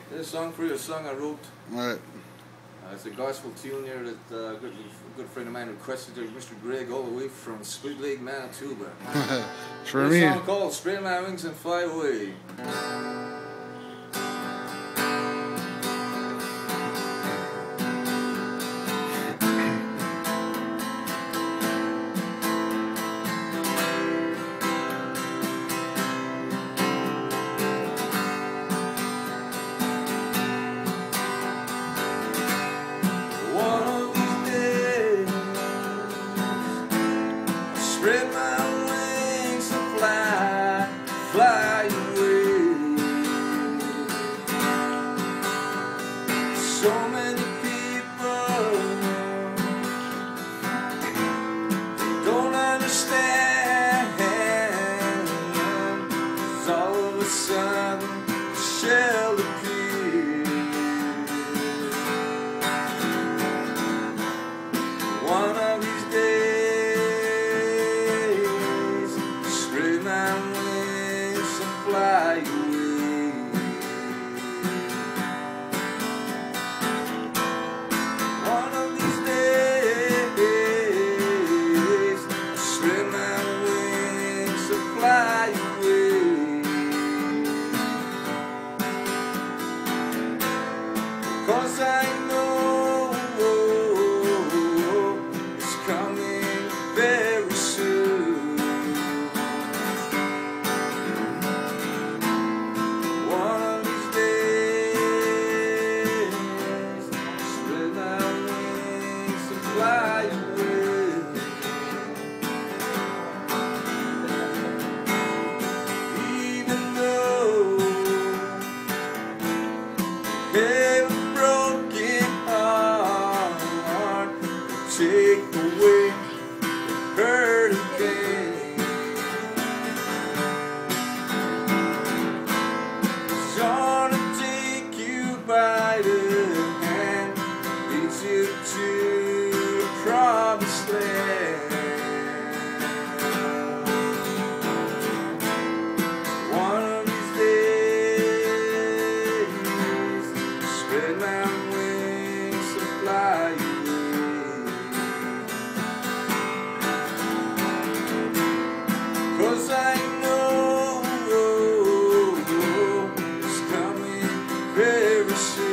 This song for you, a song I wrote. Right. It's a gospel tune here that a good friend of mine requested, Mr. Greg, all the way from Split Lake, Manitoba. For This me. song called Spread My Wings and Fly Away. Spread my wings and fly, fly away. So many people don't understand, 'cause all of a sudden a shell appears. One of these days fly away. One of these days, I'll spread my wings and fly away. 'Cause I know it's coming very soon. Fly away. Even though you have a broken heart, take away the hurt and pain. It's gonna take you by the hand, lead you to promised land. One of these days, spread my wings and fly away. 'Cause I know it's coming very soon.